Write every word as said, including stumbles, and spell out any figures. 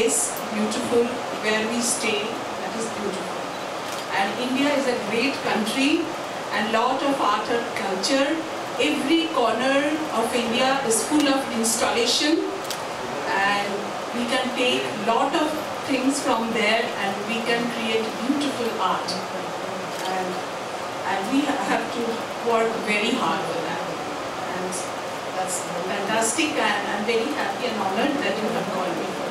place, beautiful, where we stay, that is beautiful. And India is a great country and lot of art and culture. Every corner of India is full of installation, and we can take lot of things from there and we can create beautiful art. And, and we have to work very hard for that. And that's fantastic, and I'm very happy and honored that you have called me for